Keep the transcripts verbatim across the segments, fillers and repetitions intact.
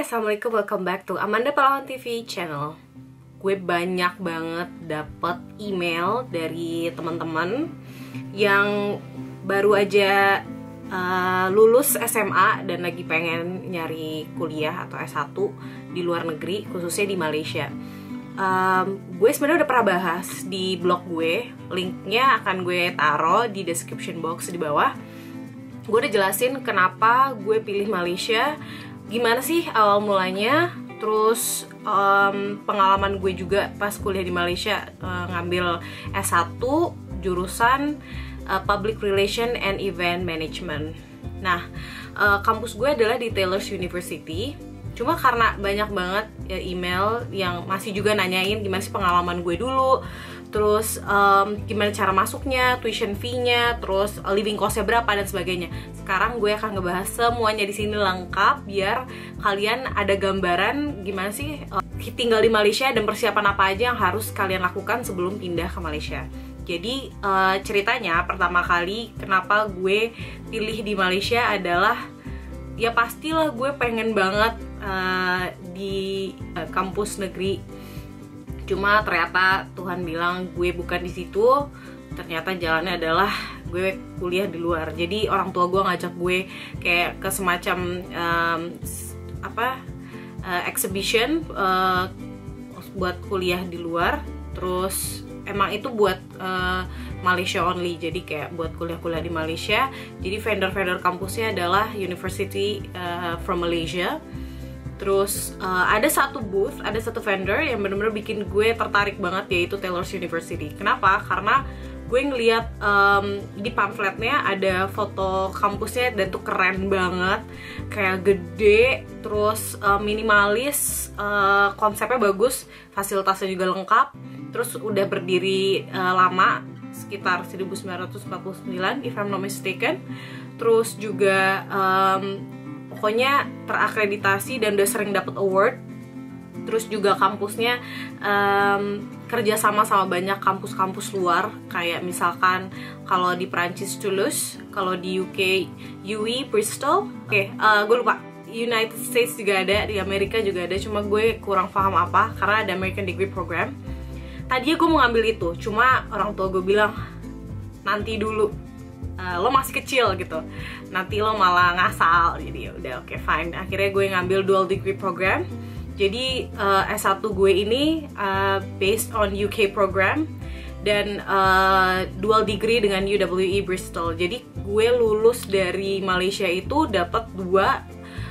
Hai, assalamualaikum, welcome back to Amanda Palawan T V channel. Gue banyak banget dapet email dari teman-teman yang baru aja uh, lulus S M A dan lagi pengen nyari kuliah atau S satu di luar negeri, khususnya di Malaysia. um, Gue sebenarnya udah pernah bahas di blog gue, linknya akan gue taruh di description box di bawah. Gue udah jelasin kenapa gue pilih Malaysia, gimana sih awal mulanya, terus um, pengalaman gue juga pas kuliah di Malaysia, uh, ngambil S satu jurusan uh, Public Relation and Event Management. Nah, uh, kampus gue adalah di Taylor's University. Cuma karena banyak banget ya, email yang masih juga nanyain gimana sih pengalaman gue dulu, terus um, gimana cara masuknya, tuition fee-nya, terus living cost-nya berapa dan sebagainya. Sekarang gue akan ngebahas semuanya di sini lengkap biar kalian ada gambaran gimana sih uh, tinggal di Malaysia dan persiapan apa aja yang harus kalian lakukan sebelum pindah ke Malaysia. Jadi uh, ceritanya pertama kali kenapa gue pilih di Malaysia adalah ya pastilah gue pengen banget uh, di uh, kampus negeri. Cuma ternyata Tuhan bilang gue bukan di situ. Ternyata jalannya adalah gue kuliah di luar. Jadi orang tua gue ngajak gue kayak ke semacam um, apa uh, exhibition uh, buat kuliah di luar. Terus emang itu buat uh, Malaysia only. Jadi kayak buat kuliah-kuliah di Malaysia. Jadi vendor-vendor kampusnya adalah University uh, from Malaysia. Terus uh, ada satu booth, ada satu vendor yang bener-bener bikin gue tertarik banget, yaitu Taylor's University. Kenapa? Karena gue ngeliat um, di pamfletnya ada foto kampusnya dan tuh keren banget, kayak gede, terus uh, minimalis, uh, konsepnya bagus, fasilitasnya juga lengkap, terus udah berdiri uh, lama, sekitar seribu sembilan ratus empat puluh sembilan if I'm not mistaken. Terus juga um, pokoknya terakreditasi dan udah sering dapat award. Terus juga kampusnya um, kerja sama sama banyak kampus-kampus luar, kayak misalkan kalau di Perancis Toulouse, kalau di U K U E Bristol. Oke, okay, uh, gue lupa. United States juga ada, di Amerika juga ada. Cuma gue kurang paham apa karena ada American Degree Program. Tadinya gue mau ngambil itu, cuma orang tua gue bilang nanti dulu. Uh, lo masih kecil gitu, nanti lo malah ngasal. Jadi ya udah, oke, okay, fine. Akhirnya gue ngambil dual degree program. Jadi uh, S satu gue ini uh, based on U K program dan uh, dual degree dengan U W E Bristol. Jadi gue lulus dari Malaysia itu dapat dua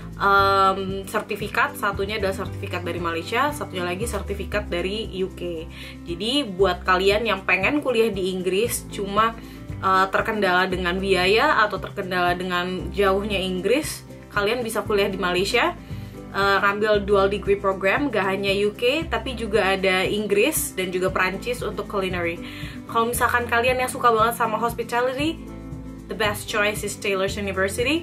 um, sertifikat. Satunya adalah sertifikat dari Malaysia, satunya lagi sertifikat dari U K. Jadi buat kalian yang pengen kuliah di Inggris cuma Uh, terkendala dengan biaya atau terkendala dengan jauhnya Inggris, kalian bisa kuliah di Malaysia, uh, ngambil dual degree program, gak hanya U K tapi juga ada Inggris dan juga Perancis untuk culinary. Kalau misalkan kalian yang suka banget sama hospitality, the best choice is Taylor's University,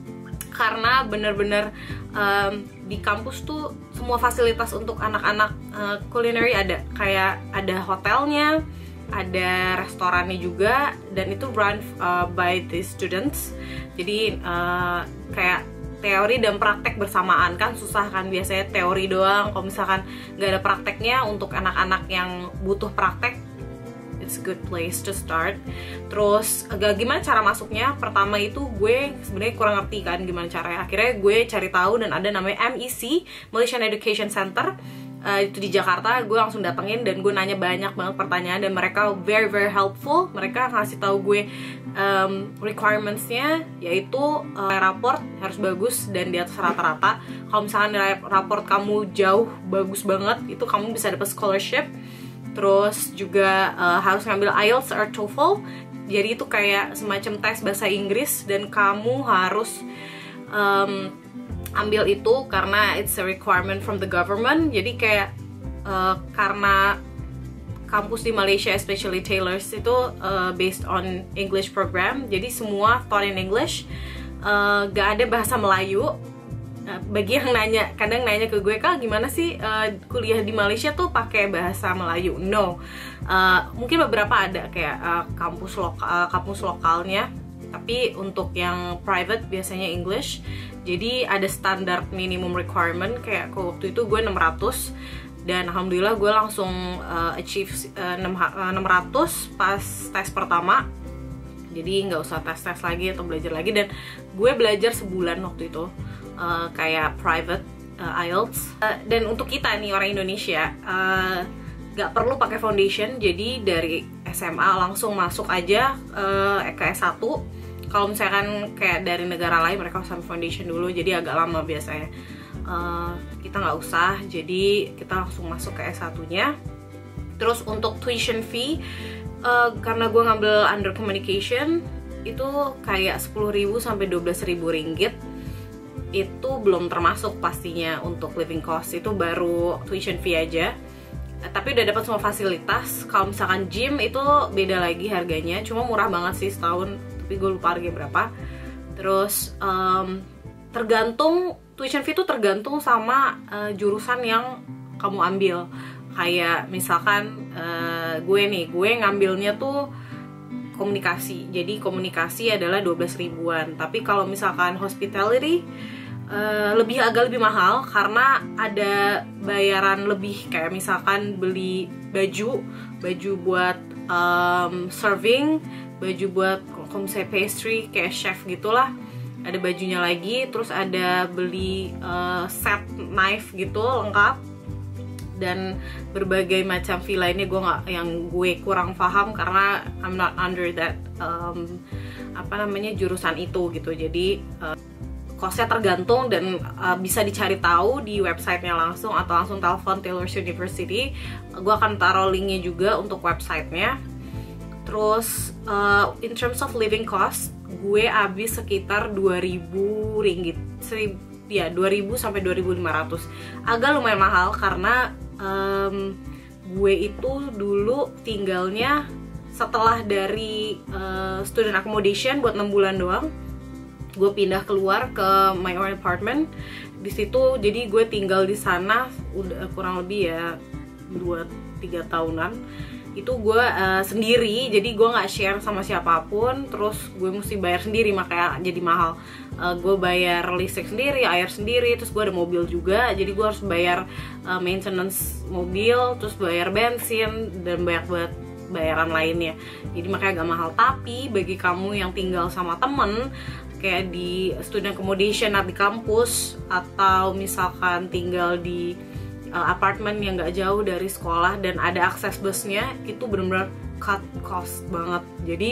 karena bener-bener um, di kampus tuh semua fasilitas untuk anak-anak uh, culinary ada, kayak ada hotelnya, ada restorannya juga, dan itu run uh, by the students. Jadi uh, kayak teori dan praktek bersamaan, kan susah kan biasanya teori doang. Kalau misalkan nggak ada prakteknya, untuk anak-anak yang butuh praktek, it's a good place to start. Terus agak gimana cara masuknya? Pertama itu gue sebenarnya kurang ngerti kan gimana caranya. Akhirnya gue cari tahu dan ada namanya M E C, Malaysian Education Center. Uh, itu di Jakarta. Gue langsung datengin dan gue nanya banyak banget pertanyaan dan mereka very very helpful. Mereka ngasih tahu gue um, requirements-nya, yaitu uh, raport harus bagus dan di atas rata-rata. Kalau misalkan raport kamu jauh bagus banget, itu kamu bisa dapat scholarship. Terus juga uh, harus ngambil I E L T S or TOEFL. Jadi itu kayak semacam tes bahasa Inggris dan kamu harus um, ambil itu karena it's a requirement from the government. Jadi kayak uh, karena kampus di Malaysia, especially Taylor's, itu uh, based on English program, jadi semua taught in English, uh, gak ada bahasa Melayu. uh, Bagi yang nanya, kadang nanya ke gue, Kak gimana sih uh, kuliah di Malaysia tuh pakai bahasa Melayu? No, uh, mungkin beberapa ada kayak uh, kampus lokal, uh, kampus lokalnya, tapi untuk yang private biasanya English. Jadi ada standar minimum requirement, kayak waktu itu gue enam ratus, dan alhamdulillah gue langsung uh, achieve uh, enam ratus pas tes pertama. Jadi nggak usah tes-tes lagi atau belajar lagi, dan gue belajar sebulan waktu itu uh, kayak private uh, I E L T S. Uh, dan untuk kita nih orang Indonesia uh, nggak perlu pakai foundation, jadi dari S M A langsung masuk aja uh, ke S satu. Kalau misalkan kayak dari negara lain mereka harus foundation dulu, jadi agak lama biasanya. Uh, kita nggak usah, jadi kita langsung masuk ke S satu-nya. Terus untuk tuition fee, Uh, karena gue ngambil under communication, itu kayak sepuluh ribu sampai dua belas ribu ringgit. Itu belum termasuk pastinya untuk living cost, itu baru tuition fee aja. uh, Tapi udah dapat semua fasilitas. Kalau misalkan gym itu beda lagi harganya, cuma murah banget sih setahun, tapi gue lupa harga berapa. Terus um, tergantung, tuition fee itu tergantung sama uh, jurusan yang kamu ambil. Kayak misalkan uh, gue nih, gue ngambilnya tuh komunikasi. Jadi komunikasi adalah dua belas ribuan. Tapi kalau misalkan hospitality uh, lebih agak lebih mahal, karena ada bayaran lebih. Kayak misalkan beli baju, baju buat um, serving, baju buat kalau misalnya pastry kayak chef gitulah, ada bajunya lagi. Terus ada beli uh, set knife gitu lengkap, dan berbagai macam fee lainnya gue nggak, yang gue kurang paham karena I'm not under that um, apa namanya jurusan itu gitu. Jadi uh, costnya tergantung, dan uh, bisa dicari tahu di websitenya langsung, atau langsung telepon Taylor's University. Gue akan taruh linknya juga untuk websitenya. Terus uh, in terms of living cost, gue habis sekitar dua ribu ringgit, seribu, ya dua ribu sampai dua ribu lima ratus. Agak lumayan mahal karena Um, gue itu dulu tinggalnya setelah dari uh, student accommodation buat enam bulan doang, gue pindah keluar ke my own apartment di situ. Jadi gue tinggal di sana udah kurang lebih ya dua tiga tahunan. Itu gue uh, sendiri, jadi gue nggak share sama siapapun. Terus gue mesti bayar sendiri, makanya jadi mahal. Uh, gue bayar listrik sendiri, air sendiri, terus gue ada mobil juga, jadi gue harus bayar uh, maintenance mobil, terus bayar bensin, dan banyak banget bayaran lainnya. Jadi makanya agak mahal. Tapi bagi kamu yang tinggal sama temen, kayak di student accommodation di kampus, atau misalkan tinggal di uh, apartemen yang gak jauh dari sekolah dan ada akses busnya, itu bener-bener cut cost banget. Jadi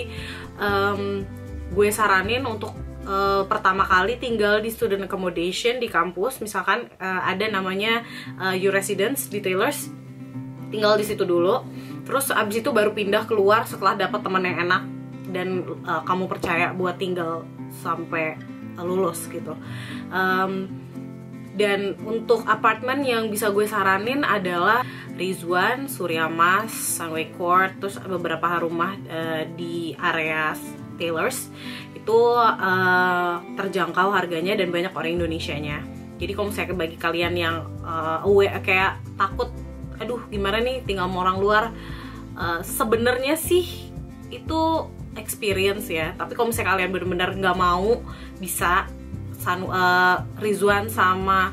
um, gue saranin untuk Uh, pertama kali tinggal di student accommodation di kampus, misalkan uh, ada namanya uh, U Residence di Taylor's, tinggal di situ dulu. Terus abis itu baru pindah keluar setelah dapat teman yang enak dan uh, kamu percaya buat tinggal sampai uh, lulus gitu. Um, dan untuk apartemen yang bisa gue saranin adalah Rizwan, Surya Mas, Sunway Court, terus beberapa rumah uh, di area Taylor's. Itu uh, terjangkau harganya dan banyak orang Indonesianya. Jadi kalau misalnya bagi kalian yang uh, aware, kayak takut, aduh gimana nih tinggal sama orang luar, uh, sebenarnya sih itu experience ya. Tapi kalau misalnya kalian benar-benar nggak mau, bisa San, uh, Rizwan sama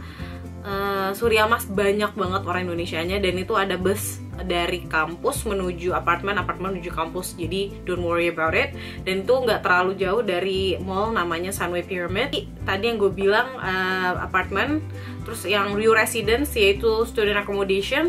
uh, Surya Mas banyak banget orang Indonesianya, dan itu ada bus dari kampus menuju apartemen, apartemen menuju kampus. Jadi don't worry about it. Dan itu nggak terlalu jauh dari mall namanya Sunway Pyramid. Tadi yang gue bilang uh, apartemen, terus yang Rio Residence yaitu student accommodation,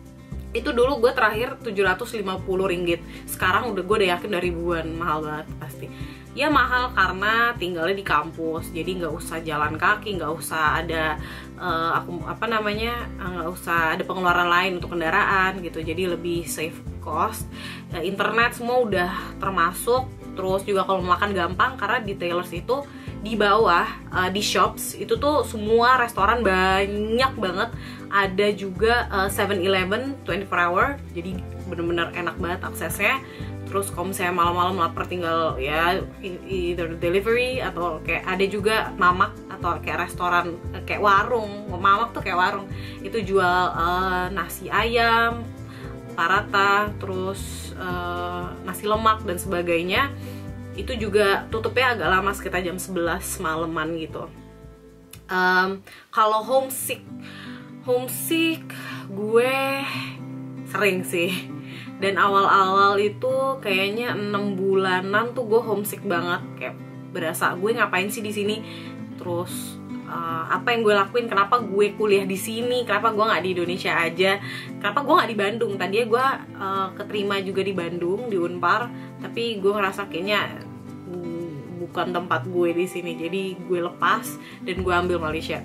itu dulu gue terakhir tujuh ratus lima puluh ringgit. Sekarang udah gue udah yakin udah ribuan, mahal banget pasti. Ya mahal karena tinggalnya di kampus, jadi nggak usah jalan kaki, nggak usah ada uh, aku apa namanya nggak uh, usah ada pengeluaran lain untuk kendaraan gitu, jadi lebih save cost. Uh, internet semua udah termasuk, terus juga kalau makan gampang karena di Taylor's itu di bawah uh, di shops itu tuh semua restoran banyak banget, ada juga uh, seven eleven twenty-four hour, jadi bener-bener enak banget aksesnya. Terus kalau misalnya malam-malam lapar tinggal ya either delivery atau kayak ada juga mamak atau kayak restoran kayak warung. Mamak tuh kayak warung, itu jual uh, nasi ayam, paratha, terus uh, nasi lemak dan sebagainya. Itu juga tutupnya agak lama, sekitar jam sebelas malaman gitu. Um, kalau homesick, homesick gue sering sih. Dan awal-awal itu kayaknya enam bulanan tuh gue homesick banget, kayak berasa gue ngapain sih di sini, terus uh, apa yang gue lakuin, kenapa gue kuliah di sini, kenapa gue nggak di Indonesia aja, kenapa gue nggak di Bandung. Tadinya gue uh, keterima juga di Bandung di Unpar, tapi gue ngerasa kayaknya bukan tempat gue di sini, jadi gue lepas dan gue ambil Malaysia.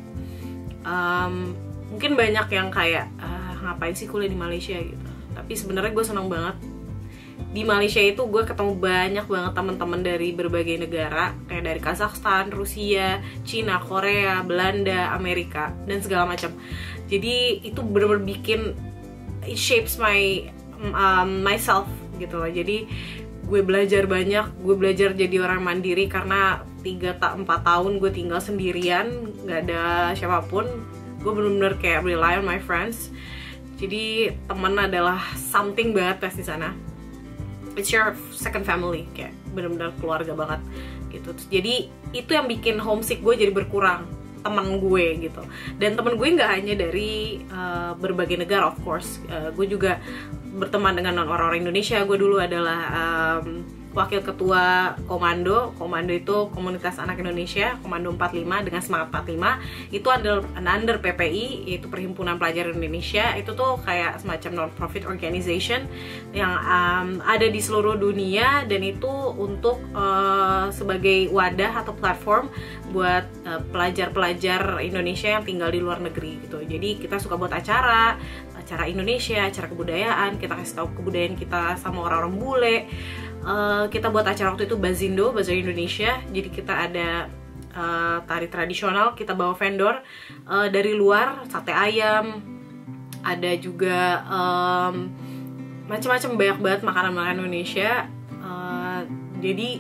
Um, mungkin banyak yang kayak uh, ngapain sih kuliah di Malaysia gitu, tapi sebenarnya gue seneng banget. Di Malaysia itu gue ketemu banyak banget teman-teman dari berbagai negara, kayak dari Kazakhstan, Rusia, Cina, Korea, Belanda, Amerika, dan segala macam. Jadi itu benar-benar bikin, it shapes my um, myself gitu loh. Jadi gue belajar banyak, gue belajar jadi orang mandiri karena tiga tak empat tahun gue tinggal sendirian, nggak ada siapapun. Gue benar-benar kayak rely on my friends. Jadi teman adalah something banget pas di sana. It's your second family, kayak benar-benar keluarga banget gitu. Jadi itu yang bikin homesick gue jadi berkurang, teman gue gitu. Dan teman gue nggak hanya dari uh, berbagai negara, of course. Uh, gue juga berteman dengan orang-orang Indonesia. Gue dulu adalah um, wakil ketua Komando. Komando itu komunitas anak Indonesia, Komando empat puluh lima dengan semangat empat puluh lima. Itu under, under P P I, yaitu Perhimpunan Pelajar Indonesia. Itu tuh kayak semacam non-profit organization yang um, ada di seluruh dunia, dan itu untuk uh, sebagai wadah atau platform buat uh, pelajar-pelajar Indonesia yang tinggal di luar negeri gitu. Jadi kita suka buat acara, acara Indonesia, acara kebudayaan, kita kasih tahu kebudayaan kita sama orang-orang bule. Uh, kita buat acara waktu itu Bazindo, Bazar Indonesia. Jadi kita ada uh, tari tradisional, kita bawa vendor uh, dari luar, sate ayam, ada juga um, macam-macam, banyak banget makanan-makanan Indonesia. Uh, jadi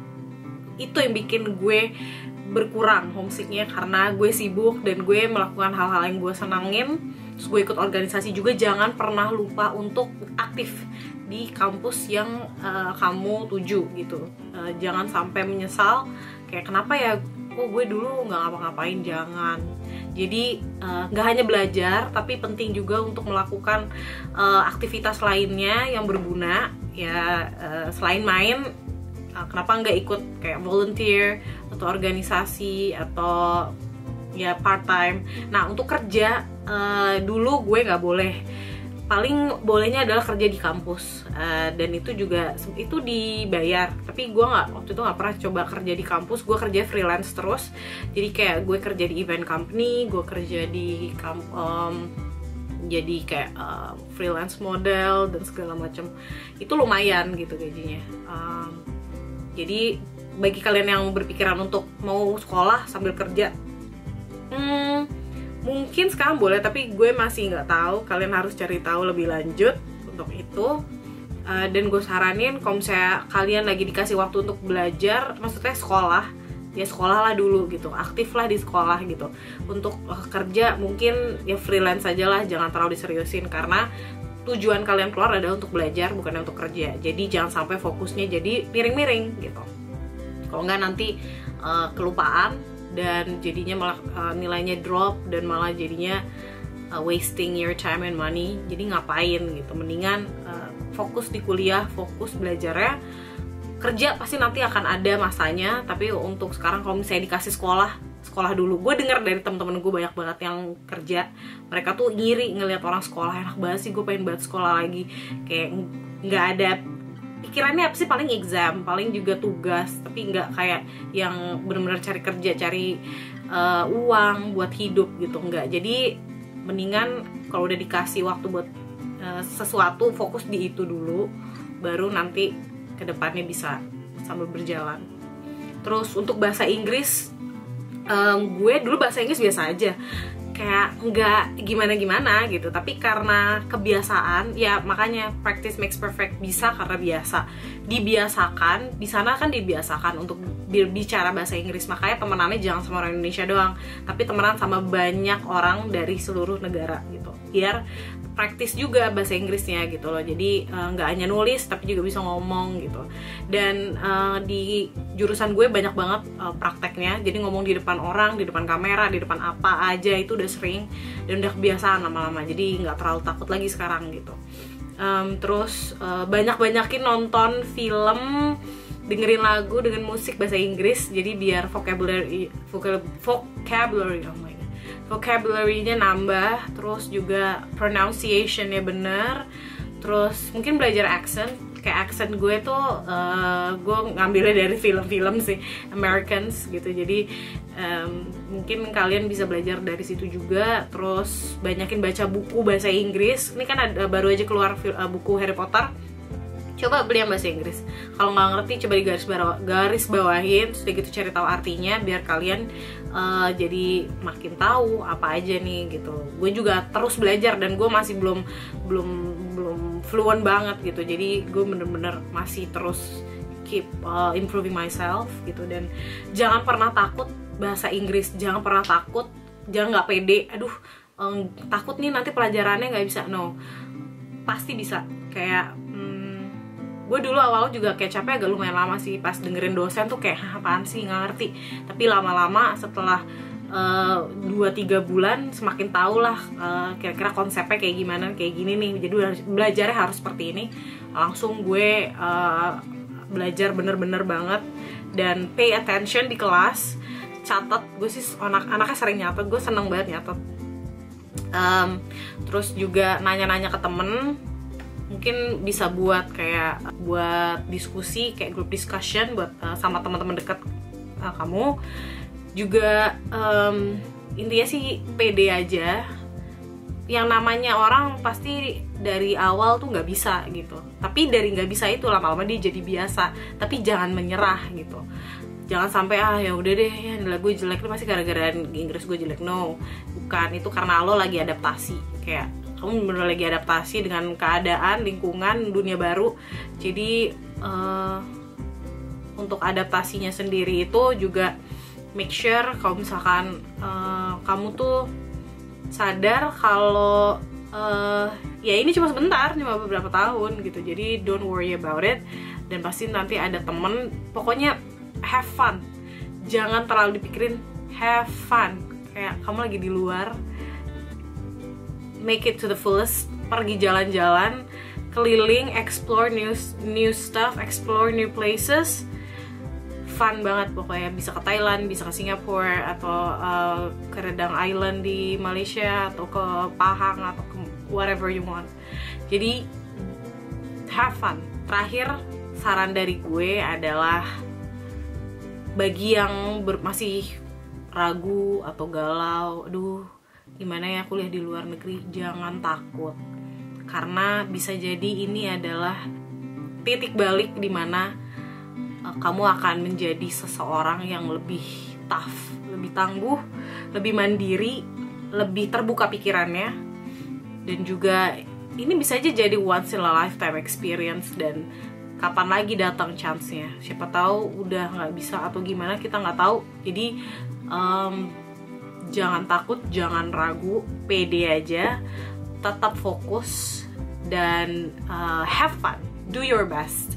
itu yang bikin gue berkurang homesicknya, karena gue sibuk dan gue melakukan hal-hal yang gue senangin. Terus gue ikut organisasi juga. Jangan pernah lupa untuk aktif di kampus yang uh, kamu tuju gitu. Uh, jangan sampai menyesal kayak kenapa ya kok gue dulu nggak ngapa-ngapain. Jangan. Jadi nggak uh, hanya belajar, tapi penting juga untuk melakukan uh, aktivitas lainnya yang berguna ya. Uh, selain main, uh, kenapa nggak ikut kayak volunteer atau organisasi atau ya part time. Nah untuk kerja uh, dulu gue nggak boleh. Paling bolehnya adalah kerja di kampus, uh, dan itu juga itu dibayar. Tapi gue nggak, waktu itu nggak pernah coba kerja di kampus. Gue kerja freelance terus. Jadi kayak gue kerja di event company, gue kerja di um, jadi kayak uh, freelance model dan segala macam. Itu lumayan gitu gajinya. Um, jadi bagi kalian yang berpikiran untuk mau sekolah sambil kerja, hmm, mungkin sekarang boleh, tapi gue masih nggak tahu. Kalian harus cari tahu lebih lanjut untuk itu. Uh, dan gue saranin kalau misalnya kalian lagi dikasih waktu untuk belajar, maksudnya sekolah, ya sekolah lah dulu gitu, aktif lah di sekolah gitu. Untuk uh, kerja mungkin ya freelance aja lah, jangan terlalu diseriusin, karena tujuan kalian keluar adalah untuk belajar, bukan untuk kerja. Jadi jangan sampai fokusnya jadi miring-miring gitu. Kalau nggak nanti uh, kelupaan, dan jadinya malah uh, nilainya drop, dan malah jadinya uh, wasting your time and money. Jadi ngapain gitu, mendingan uh, fokus di kuliah, fokus belajarnya. Kerja pasti nanti akan ada masanya, tapi untuk sekarang kalau misalnya dikasih sekolah, sekolah dulu. Gue dengar dari temen-temen gue banyak banget yang kerja, mereka tuh ngiri ngelihat orang sekolah, enak banget sih, gue pengen banget sekolah lagi. Kayak nggak ada pikirannya apa sih, paling exam, paling juga tugas, tapi nggak kayak yang benar-benar cari kerja, cari uh, uang buat hidup gitu, nggak. Jadi mendingan kalau udah dikasih waktu buat uh, sesuatu, fokus di itu dulu, baru nanti kedepannya bisa sambil berjalan. Terus untuk bahasa Inggris, um, gue dulu bahasa Inggris biasa aja, kayak nggak gimana-gimana gitu, tapi karena kebiasaan ya, makanya practice makes perfect, bisa karena biasa, dibiasakan. Di sana kan dibiasakan untuk berbicara bahasa Inggris, makanya temenannya jangan sama orang Indonesia doang, tapi temenan sama banyak orang dari seluruh negara gitu, biar praktis juga bahasa Inggrisnya gitu loh. Jadi nggak uh, hanya nulis, tapi juga bisa ngomong gitu. Dan uh, di jurusan gue banyak banget uh, prakteknya, jadi ngomong di depan orang, di depan kamera, di depan apa aja itu udah sering dan udah kebiasaan lama-lama, jadi nggak terlalu takut lagi sekarang gitu. Um, terus uh, banyak-banyakin nonton film, dengerin lagu dengan musik bahasa Inggris, jadi biar vocabulary vocabulary oh my god vocabulary-nya nambah, terus juga pronunciation-nya bener, terus mungkin belajar accent. Kayak accent gue tuh uh, gue ngambilnya dari film-film sih, Americans gitu, jadi um, mungkin kalian bisa belajar dari situ juga. Terus banyakin baca buku bahasa Inggris, ini kan ada, baru aja keluar uh, buku Harry Potter, coba beli yang bahasa Inggris. Kalau nggak ngerti coba di garis bawah, garis bawahin, terus gitu cari tahu artinya biar kalian uh, jadi makin tahu apa aja nih gitu. Gue juga terus belajar dan gue masih belum belum belum fluent banget gitu, jadi gue bener-bener masih terus keep uh, improving myself gitu. Dan jangan pernah takut bahasa Inggris, jangan pernah takut, jangan nggak pede, aduh um, takut nih nanti pelajarannya nggak bisa. No, pasti bisa. Kayak hmm, gue dulu awal juga kayak capek agak lumayan lama sih pas dengerin dosen tuh kayak apaan sih nggak ngerti, tapi lama-lama setelah dua tiga bulan semakin tahu lah uh, kira-kira konsepnya kayak gimana, kayak gini nih, jadi belajarnya harus seperti ini. Langsung gue uh, belajar bener-bener banget dan pay attention di kelas, catat. Gue sih anak-anaknya sering nyatet, gue seneng banget nyatet. Um, terus juga nanya-nanya ke temen, mungkin bisa buat kayak buat diskusi kayak group discussion buat uh, sama teman-teman dekat uh, kamu. Juga um, intinya sih pede aja. Yang namanya orang pasti dari awal tuh nggak bisa gitu, tapi dari nggak bisa itu lama-lama dia jadi biasa. Tapi jangan menyerah gitu, jangan sampai ah ya udah deh ya nilai gue jelek itu pasti gara-gara Inggris gue jelek. No, bukan, itu karena lo lagi adaptasi. Kayak kamu bener lagi adaptasi dengan keadaan, lingkungan, dunia baru. Jadi uh, untuk adaptasinya sendiri itu juga make sure kalau misalkan uh, kamu tuh sadar kalau uh, ya ini cuma sebentar, cuma beberapa tahun gitu. Jadi don't worry about it, dan pasti nanti ada temen. Pokoknya have fun, jangan terlalu dipikirin, have fun. Kayak kamu lagi di luar, make it to the fullest. Pergi jalan-jalan, keliling, explore new new stuff, explore new places. Fun banget pokoknya. Bisa ke Thailand, bisa ke Singapura, atau uh, ke Redang Island di Malaysia, atau ke Pahang, atau ke whatever you want. Jadi have fun. Terakhir, saran dari gue adalah bagi yang ber- masih ragu atau galau, aduh gimana ya kuliah di luar negeri, jangan takut, karena bisa jadi ini adalah titik balik di mana kamu akan menjadi seseorang yang lebih tough, lebih tangguh, lebih mandiri, lebih terbuka pikirannya. Dan juga ini bisa aja jadi once in a lifetime experience, dan kapan lagi datang chance-nya, siapa tahu udah nggak bisa atau gimana, kita nggak tahu. Jadi um, jangan takut, jangan ragu, pede aja, tetap fokus, dan uh, have fun, do your best.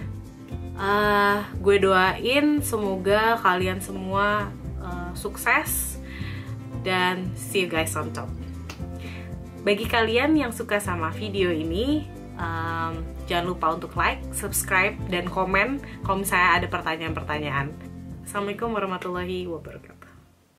Uh, gue doain semoga kalian semua uh, sukses, dan see you guys on top. Bagi kalian yang suka sama video ini, um, jangan lupa untuk like, subscribe, dan komen kalau misalnya ada pertanyaan-pertanyaan. Assalamualaikum warahmatullahi wabarakatuh.